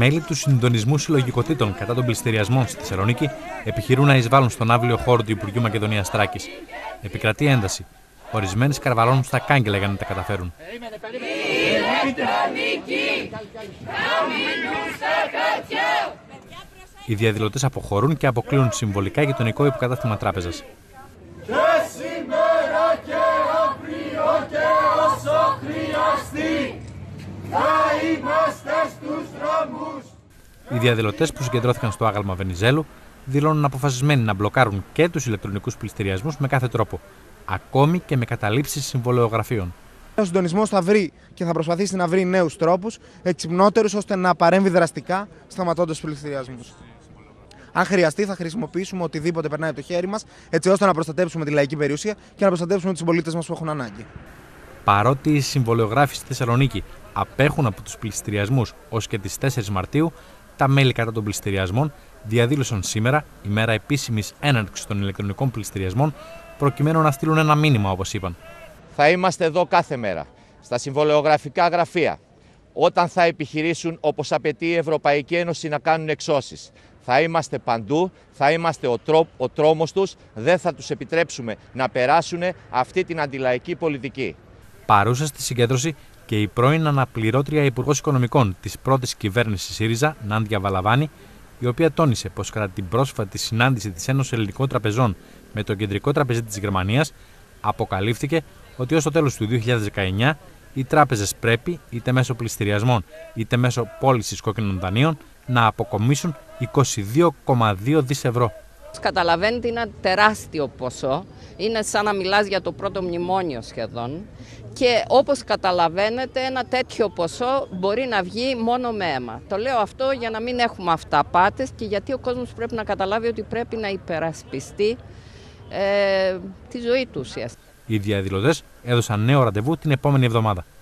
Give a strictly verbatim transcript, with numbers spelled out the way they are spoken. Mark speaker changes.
Speaker 1: μέλη του Συντονισμού Συλλογικοτήτων κατά των πληστηριασμών στη Θεσσαλονίκη επιχειρούν να εισβάλλουν στον άβλιο χώρο του Υπουργείου Μακεδονίας Θράκης. Επικρατεί ένταση. Ορισμένοι σκαρβαλώνουν στα κάγκελα για να τα καταφέρουν. Οι διαδηλωτές αποχωρούν και αποκλείουν συμβολικά γειτονικό υποκατάστημα τράπεζας.
Speaker 2: Και σήμερα και αύριο και όσο χρειαστεί θα είμαστε στους δρόμους.
Speaker 1: Οι διαδηλωτές που συγκεντρώθηκαν στο άγαλμα Βενιζέλου δηλώνουν αποφασισμένοι να μπλοκάρουν και τους ηλεκτρονικούς πληστηριασμούς με κάθε τρόπο, ακόμη και με καταλήψεις συμβολεογραφείων.
Speaker 3: Ο συντονισμός θα βρει και θα προσπαθήσει να βρει νέους τρόπους, εξυπνότερους, ώστε να παρέμβει δραστικά σταματώντας τους πληστηριασμούς. Αν χρειαστεί, θα χρησιμοποιήσουμε οτιδήποτε περνάει από το χέρι μας, έτσι ώστε να προστατέψουμε τη λαϊκή περιουσία και να προστατέψουμε τους συμπολίτες μας που έχουν ανάγκη.
Speaker 1: Παρότι οι συμβολεογράφοι στη Θεσσαλονίκη απέχουν από τους πληστηριασμούς ως και τις τέσσερις Μαρτίου, τα μέλη κατά των πληστηριασμών διαδήλωσαν σήμερα, ημέρα επίσημης έναρξης των ηλεκτρονικών πληστηριασμών, προκειμένου να στείλουν ένα μήνυμα, όπως είπαν.
Speaker 4: Θα είμαστε εδώ κάθε μέρα, στα συμβολεογραφικά γραφεία, όταν θα επιχειρήσουν, όπως απαιτεί η Ευρωπαϊκή Ένωση, να κάνουν εξώσεις. Θα είμαστε παντού, θα είμαστε ο, τρό, ο τρόμος τους, δεν θα τους επιτρέψουμε να περάσουν αυτή την αντιλαϊκή πολιτική.
Speaker 1: Παρούσα στη συγκέντρωση και η πρώην αναπληρώτρια Υπουργός Οικονομικών της πρώτης κυβέρνησης ΣΥΡΙΖΑ, Νάντια Βαλαβάνη, η οποία τόνισε πως κατά την πρόσφατη συνάντηση της Ένωσης Ελληνικών Τραπεζών με τον Κεντρικό Τραπεζίτη της Γερμανίας, αποκαλύφθηκε ότι ως το τέλος του δύο χιλιάδες δεκαεννιά οι τράπεζες πρέπει, είτε μέσω πληστηριασμών είτε μέσω πώλησης κόκκινων δανείων, να αποκομίσουν είκοσι δύο κόμμα δύο δισεκατομμύρια ευρώ.
Speaker 5: Καταλαβαίνετε, είναι ένα τεράστιο ποσό, είναι σαν να μιλάς για το πρώτο μνημόνιο σχεδόν, και όπως καταλαβαίνετε ένα τέτοιο ποσό μπορεί να βγει μόνο με αίμα. Το λέω αυτό για να μην έχουμε αυταπάτες και γιατί ο κόσμος πρέπει να καταλάβει ότι πρέπει να υπερασπιστεί ε, τη ζωή του ουσιαστικά.
Speaker 1: Οι διαδηλωτές έδωσαν νέο ραντεβού την επόμενη εβδομάδα.